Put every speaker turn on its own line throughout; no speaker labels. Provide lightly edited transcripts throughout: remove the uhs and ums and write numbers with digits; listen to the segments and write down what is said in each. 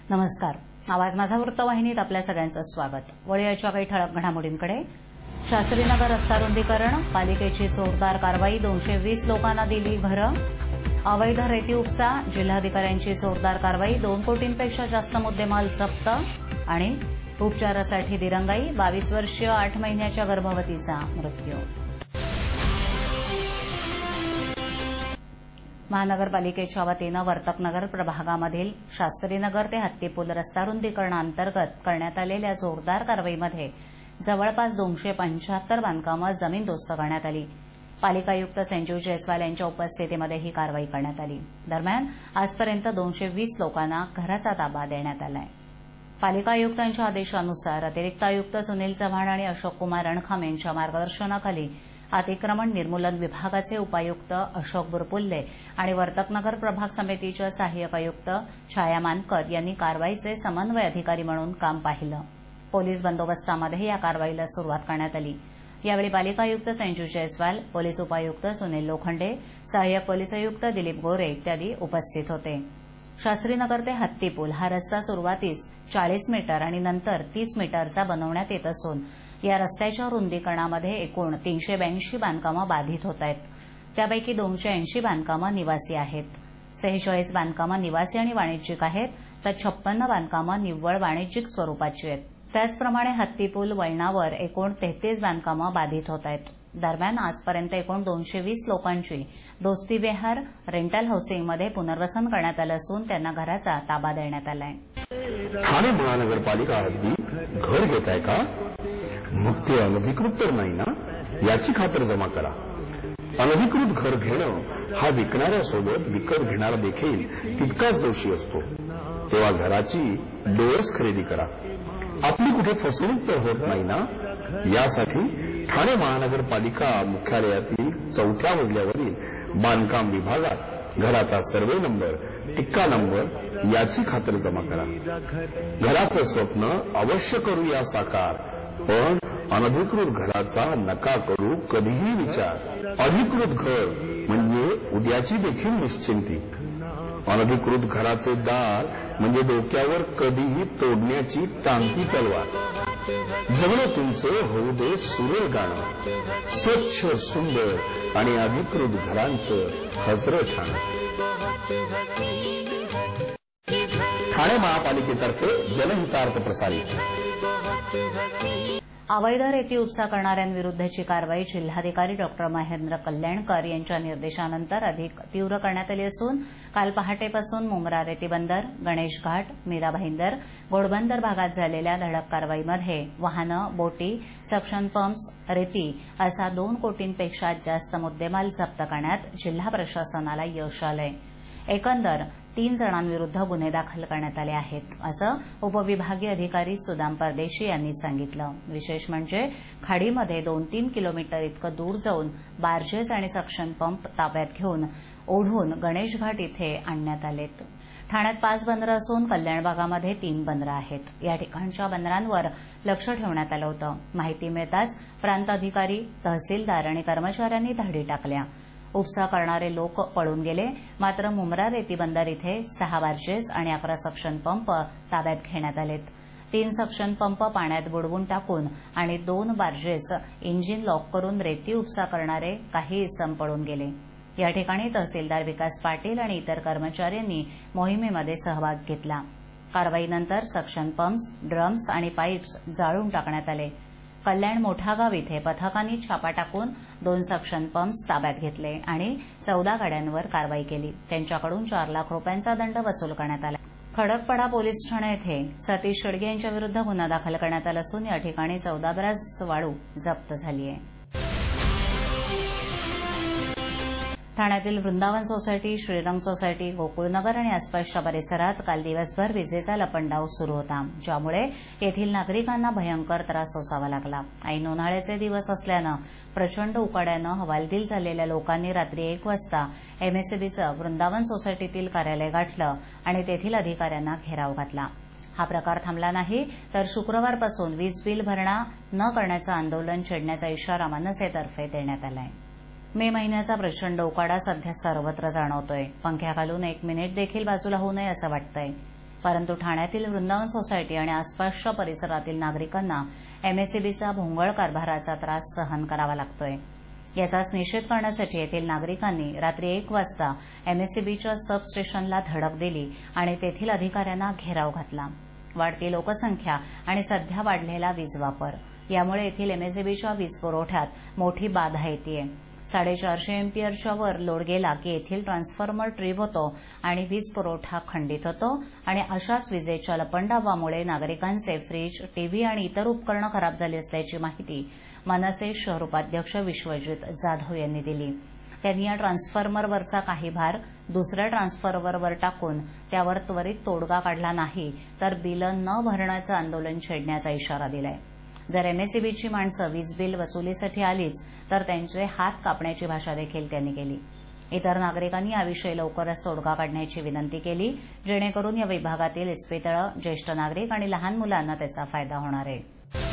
नमस्कार. आवाज माझा वृत्तवाहिनीत आपल्या सगळ्यांचं स्वागत. वळूयाच्या काही ठळक घडामोडींकडे. शास्त्रीनगर रस्ता रुंदीकरण, पालिकेची जोरदार कारवाई, 220 लोकांना दिली घरं. अवैध रेती उपसा, जिल्हाधिकाऱ्यांची जोरदार कारवाई, 2 कोटींपेक्षा जास्त मुद्देमाल जप्त. आणि उपचारासाठी दिरंगाई, 22 वर्षीय 8 महिन्याच्या गर्भवतीचा मृत्यू. महानगरपालिकेच्या वतीनं वर्तकनगर प्रभागामधील शास्त्रीनगर ते हत्तीपूल रस्ता रुंदीकरणाअंतर्गत करण्यात आलेल्या जोरदार कारवाईमध्ये जवळपास 275 बांधकामं जमीनदोस्त करण्यात आली. पालिका आयुक्त संजीव जयस्वाल यांच्या उपस्थितीमध्ये ही कारवाई करण्यात आली. दरम्यान आजपर्यंत 220 लोकांना घराचा ताबा देण्यात आला आहे. पालिका आयुक्तांच्या आदेशानुसार अतिरिक्त आयुक्त सुनील चव्हाण आणि अशोक कुमार रणखाम यांच्या मार्गदर्शनाखाली अतिक्रमण निर्मूलन विभागाचे उपायुक्त अशोक बुरपुल्ले आणि वर्तकनगर प्रभाग समितीच्या सहाय्यक आयुक्त छाया मानकर यांनी कारवाईचे समन्वय अधिकारी म्हणून काम पाहिलं. पोलीस बंदोबस्तामध्ये या कारवाईला सुरुवात करण्यात आली. यावेळी पालिका आयुक्त संजीव जयस्वाल, पोलीस उपायुक्त सुनील लोखंडे, सहाय्यक पोलीस आयुक्त दिलीप गोरे इत्यादी उपस्थित होते. शास्त्रीनगर ते हत्तीपूल हा रस्ता सुरुवातीस 40 मीटर आणि नंतर 30 मीटरचा बनवण्यात येत असून या रस्त्याच्या रुंदीकरणामध्ये एकूण 382 बांधकामं बाधित होत आहेत. त्यापैकी 280 बांधकामं निवासी आहेत, 46 बांधकामं निवासी आणि वाणिज्यिक आहेत, तर 56 बांधकामं निव्वळ वाणिज्यिक स्वरूपाची आहेत. त्याचप्रमाणे हत्तीपूल वळणावर एकूण 33 बांधकामं बाधित होत आहेत. दरम्यान आजपर्यंत एकूण 220 लोकांची दोस्ती विहार रेंटल हाऊसिंगमध्ये पुनर्वसन करण्यात आलं असून त्यांना घराचा ताबा देण्यात आला आहे.
ठाणे महानगरपालिका हद्दीत घर घेत आहे का? मग ते अनधिकृत तर नाही ना, याची खातर जमा करा. अनधिकृत घर घेणं हा विकणाऱ्यासोबत विकत घेणारा देखील तितकाच दोषी असतो. तेव्हा घराची डोळस खरेदी करा. आपली कुठे फसवणूक तर होत नाही ना, यासाठी ठाणे महानगरपालिका मुख्यालयातील 4थ्या मजल्यावरील बांधकाम विभागात घराचा सर्वे नंबर, टिक्का नंबर याची खातर जमा करा. घराचं स्वप्न अवश्य करूया साकार, पण अनधिकृत घराचा नका करू कधीही विचार. अधिकृत घर म्हणजे उद्याची देखील निश्चिंती. अनधिकृत घराचे दार म्हणजे डोक्यावर कधीही तोडण्याची टांगती तलवार. जगणं तुमचं होऊ दे सुरेल गाणं, स्वच्छ सुंदर आणि अधिकृत घरांचं हजरं ठाणं. ठाणे महापालिकेतर्फे जनहितार्थ प्रसारित.
अवैध रेती उपसा करणाऱ्यांविरुद्धची कारवाई जिल्हाधिकारी डॉ. महेंद्र कल्याणकर यांच्या निर्देशानंतर अधिक तीव्र करण्यात आली असून काल पहाटेपासून मुंब्रा रेती बंदर, गणेश घाट, मीरा भाईंदर, घोडबंदर भागात झालेल्या धडक कारवाईमध्ये वाहनं, बोटी, सक्शन पंप्स, रेती असा 2 कोटींपेक्षा जास्त मुद्देमाल जप्त करण्यात जिल्हा प्रशासनाला यश आलंय. एकंदर 3 जणांविरुद्ध गुन्हे दाखल करण्यात आले आहेत, असं उपविभागीय अधिकारी सुदाम परदेशी यांनी सांगितलं. विशेष म्हणजे खाडीमध्ये 2-3 किलोमीटर इतकं दूर जाऊन बार्जेस आणि सक्शन पंप ताब्यात घेऊन ओढून गणेश घाट इथे आणण्यात आलेत. ठाण्यात 5 बंदरं असून कल्याण भागामध्ये 3 बंदरं आहेत. या ठिकाणच्या बंदरांवर लक्ष ठेवण्यात आलं होतं. माहिती मिळताच प्रांत अधिकारी, तहसीलदार आणि कर्मचाऱ्यांनी धाडी टाकल्या. उपसा करणारे लोक पळून गेले. मात्र मुंब्रा रेती बंदर इथे 6 बार्जेस आणि 11 सक्शन पंप ताब्यात घेण्यात आलेत. 3 सक्शन पंप पाण्यात बुडवून टाकून आणि 2 बार्जेस इंजिन लॉक करून रेती उपसा करणारे काही इसम पळून गेले. या ठिकाणी तहसीलदार विकास पाटील आणि इतर कर्मचाऱ्यांनी मोहिमेमध्ये सहभाग घेतला. कारवाईनंतर सक्शन पंप्स, ड्रम्स आणि पाईप्स जाळून टाकण्यात आले. कल्याण मोठा गाव इथे पथकांनी छापा टाकून 2 सक्शन पंप्स ताब्यात घेतले आणि 14 गाड्यांवर कारवाई केली. त्यांच्याकडून 4 लाख रुपयांचा दंड वसूल करण्यात आला. खडकपाडा पोलीस ठाणे येथे सतीश शेडगे यांच्याविरुद्ध गुन्हा दाखल करण्यात आला असून या ठिकाणी 14 ब्रॅस वाळू जप्त झाली आहे. ठाण्यातील वृंदावन सोसायटी, श्रीरंग सोसायटी, गोकुळनगर आणि आसपासच्या परिसरात काल दिवसभर विजेचा लपंडाव सुरू होता, ज्यामुळे येथील नागरिकांना भयंकर त्रास सोसावा लागला. ऐन उन्हाळ्याचे दिवस असल्यानं प्रचंड उकाड्यानं हवालदिल झालेल्या लोकांनी रात्री 1 वाजता एमएसईबीचं वृंदावन सोसायटीतील कार्यालय गाठलं आणि तेथील अधिकाऱ्यांना घेराव घातला. हा प्रकार थांबला नाही तर शुक्रवारपासून वीज बिल भरणा न करण्याचं आंदोलन छेडण्याचा इशारा मनसेतर्फे देण्यात आला आहे. मे महिन्याचा प्रचंड उकाडा सध्या सर्वत्र जाणवतोय. पंख्याखालून 1 मिनिट देखील बाजूला होऊ नये असं वाटतंय. परंतु ठाण्यातील वृंदावन सोसायटी आणि आसपासच्या परिसरातील नागरिकांना एमएसईबीचा भोंगळ कारभाराचा त्रास सहन करावा लागतोय. याचाच निषेध करण्यासाठी येथील नागरिकांनी रात्री 1 वाजता एमएसईबीच्या सब स्टेशनला धडक दिली आणि तेथील अधिकाऱ्यांना घेराव घातला. वाढती लोकसंख्या आणि सध्या वाढलेला वीज वापर यामुळे येथील एमएसईबीच्या वीज पुरवठ्यात मोठी बाधा येतेय. 450 एम्पियरच्या वर लोड गेला की येथील ट्रान्सफॉर्मर ट्रिप होतो आणि वीज पुरवठा खंडित होतो आणि अशाच विजेच्या लपंडावामुळे नागरिकांचे फ्रीज, टीव्ही आणि इतर उपकरणं खराब झाली असल्याची माहिती मनसे शहर उपाध्यक्ष विश्वजित जाधव यांनी दिली. त्यांनी या ट्रान्सफॉर्मरवरचा काही भार दुसऱ्या ट्रान्सफॉर्मरवर टाकून त्यावर त्वरित तोडगा काढला नाही तर बिलं न भरण्याचं आंदोलन छेडण्याचा इशारा दिलाय. जर एमएसईबीची माणसं वीज बिल वसुलीसाठी आलीच तर त्यांचे हात कापण्याची भाषा देखील त्यांनी केली. इतर नागरिकांनी याविषयी लवकरच तोडगा काढण्याची विनंती केली, जेणेकरून या विभागातील इस्पितळं, ज्येष्ठ नागरिक आणि लहान मुलांना त्याचा फायदा होणार आहे.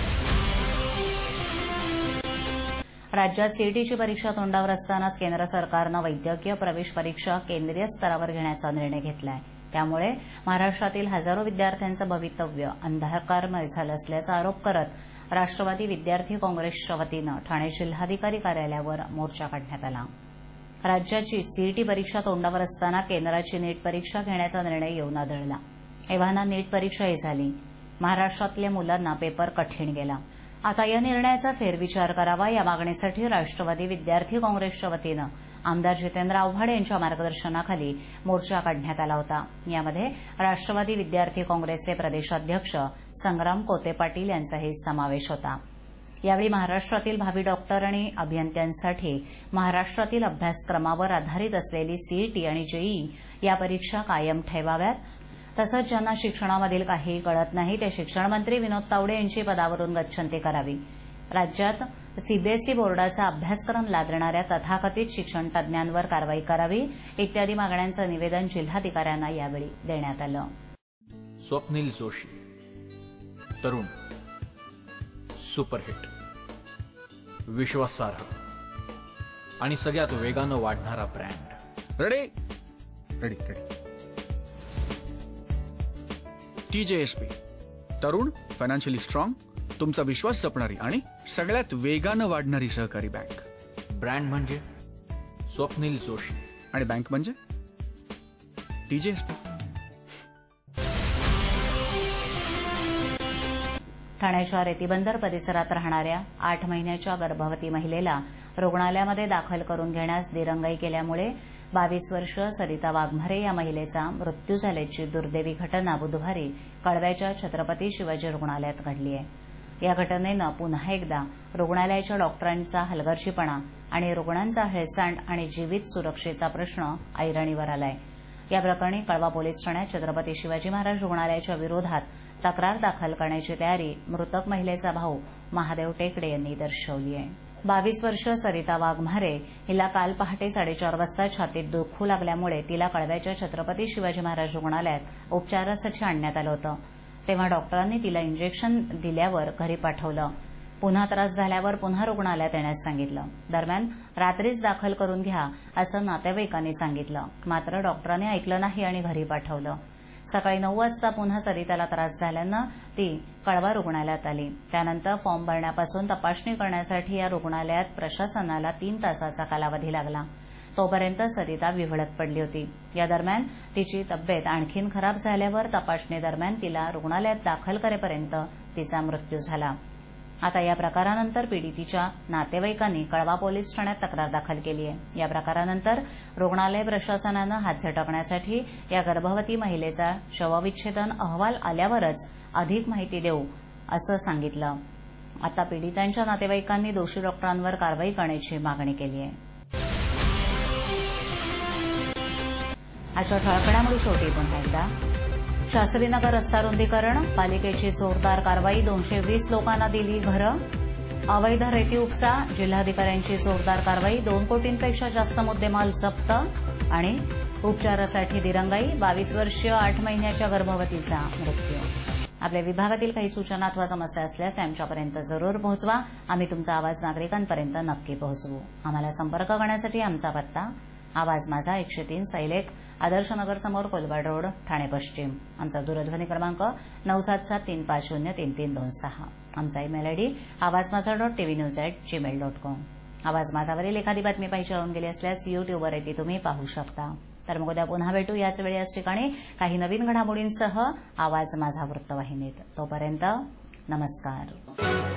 राज्यात सीईटीची परीक्षा तोंडावर असतानाच केंद्र सरकारनं वैद्यकीय प्रवेश परीक्षा केंद्रीय स्तरावर घेण्याचा निर्णय घेतलाय. त्यामुळे महाराष्ट्रातील हजारो विद्यार्थ्यांचं भवितव्य अंधकारमय झालं असल्याचा आरोप करत राष्ट्रवादी विद्यार्थी काँग्रेसच्या वतीनं ठाणे जिल्हाधिकारी कार्यालयावर मोर्चा काढण्यात आला. राज्याची सीईटी परीक्षा तोंडावर असताना केंद्राची नीट परीक्षा घेण्याचा निर्णय येऊन आदळला. एव्हाना नीट परीक्षाही झाली. महाराष्ट्रातल्या मुलांना पेपर कठीण गेला. आता या निर्णयाचा फेरविचार करावा या मागणीसाठी राष्ट्रवादी विद्यार्थी काँग्रेसच्या वतीनं आमदार जितेंद्र आव्हाड यांच्या मार्गदर्शनाखाली मोर्चा काढण्यात आला होता. यामध्ये राष्ट्रवादी विद्यार्थी काँग्रेसचे प्रदेशाध्यक्ष संग्राम कोते पाटील यांचाही समावेश होता. यावेळी महाराष्ट्रातील भावी डॉक्टर आणि अभियंत्यांसाठी महाराष्ट्रातील अभ्यासक्रमावर आधारित असलेली सीईटी आणि जेईई या परीक्षा कायम ठेवाव्यात. तसंच ज्यांना शिक्षणामधील काही कळत नाही ते शिक्षणमंत्री विनोद तावडे यांची पदावरून गच्छंती करावी. राज्यात सीबीएसई बोर्डाचा अभ्यासक्रम लादणाऱ्या तथाकथित शिक्षण तज्ज्ञांवर कारवाई करावी इत्यादी मागण्यांचं निवेदन जिल्हाधिकाऱ्यांना यावेळी देण्यात आलं.
स्वप्नील जोशी, तरुण, सुपरहिट, विश्वासार्ह आणि सगळ्यात वेगानं वाढणारा brand.
Ready ready ready TJSP, तरुण, फायनान्शियली स्ट्रॉंग, तुमचा विश्वास जपणारी आणि सगळ्यात वेगानं वाढणारी सहकारी बँक.
ब्रँड म्हणजे स्वप्नील जोशी
आणि बँक म्हणजे TJSP.
ठाण्याच्या रेतीबंदर परिसरात राहणाऱ्या 8 महिन्याच्या गर्भवती महिलेला रुग्णालयामध्ये दाखल करून घेण्यास दिरंगाई केल्यामुळे 22 वर्ष सरिता वाघमारे या महिलेचा मृत्यू झाल्याची दुर्दैवी घटना बुधवारी कळव्याच्या छत्रपती शिवाजी रुग्णालयात घडली आहे. या घटनेनं पुन्हा एकदा रुग्णालयाच्या डॉक्टरांचा हलगर्जीपणा आणि रुग्णांचा हेळसांड आणि जीवित सुरक्षेचा प्रश्न ऐरणीवर आलाय. या प्रकरणी कळवा पोलीस ठाण्यात छत्रपती शिवाजी महाराज रुग्णालयाच्या विरोधात तक्रार दाखल करण्याची तयारी मृतक महिलेचा भाऊ महादेव टेकडे यांनी दर्शवली आहे. 22 वर्ष सरिता वाघमारे हिला काल पहाटे 4:30 वाजता छातीत दुखू लागल्यामुळे तिला कळव्याच्या छत्रपती शिवाजी महाराज रुग्णालयात उपचारासाठी आणण्यात आलं होतं. तेव्हा डॉक्टरांनी तिला इंजेक्शन दिल्यावर घरी पाठवलं. पुन्हा त्रास झाल्यावर पुन्हा रुग्णालयात येण्यास सांगितलं. दरम्यान रात्रीच दाखल करून घ्या असं नातेवाईकांनी सांगितलं. मात्र डॉक्टरांनी ऐकलं नाही आणि घरी पाठवलं. सकाळी 9 वाजता पुन्हा सरिताला त्रास झाल्यानं ती कळवा रुग्णालयात आली. त्यानंतर फॉर्म भरण्यापासून तपासणी करण्यासाठी या रुग्णालयात प्रशासनाला 3 तासाचा कालावधी लागला. तोपर्यंत सरिता विव्हळत पडली होती. या दरम्यान तिची तब्येत आणखीन खराब झाल्यावर तपासणी दरम्यान तिला रुग्णालयात दाखल करेपर्यंत तिचा मृत्यू झाला. आता या प्रकारानंतर पीडितीच्या नातेवाईकांनी कळवा पोलीस ठाण्यात तक्रार दाखल केली आहे. या प्रकारानंतर रुग्णालय प्रशासनानं हात झटकण्यासाठी या गर्भवती महिलेचा शवविच्छेदन अहवाल आल्यावरच अधिक माहिती देऊ असं सांगितलं. आता पीडितांच्या नातेवाईकांनी दोषी डॉक्टरांवर कारवाई करण्याची मागणी केली आहे. आजच्या ठळकडामुळे शेवटी पुन्हा एकदा शास्त्रीनगर रस्ता रुंदीकरण, पालिकेची जोरदार कारवाई, 220 लोकांना दिली घरं. अवैध रेती उपसा, जिल्हाधिकाऱ्यांची जोरदार कारवाई, 2 कोटींपेक्षा जास्त मुद्देमाल जप्त आणि उपचारासाठी दिरंगाई, 22 वर्षीय 8 महिन्याच्या गर्भवतीचा मृत्यू. आपल्या विभागातील काही सूचना अथवा समस्या असल्यास त्या आमच्यापर्यंत जरूर पोहोचवा. आम्ही तुमचा आवाज नागरिकांपर्यंत नक्की पोहोचवू. आम्हाला संपर्क करण्यासाठी आमचा पत्ता आवाज माझा 103 सैलेख आदर्श नगर समोर कोलवाड रोड ठाणे पश्चिम. आमचा दूरध्वनी क्रमांक 9773503326. आमचा ईमेल आयडी awazmaza.tvnews@gmail.com. आवाज माझावरील एखादी बातमी पाहिजे कळून गेली असल्यास युट्यूबवर ती तुम्ही पाहू शकता. तर मग उद्या पुन्हा भेटू याच वेळी याच ठिकाणी काही नवीन घडामोडींसह आवाज माझा वृत्तवाहिनीत. तोपर्यंत नमस्कार.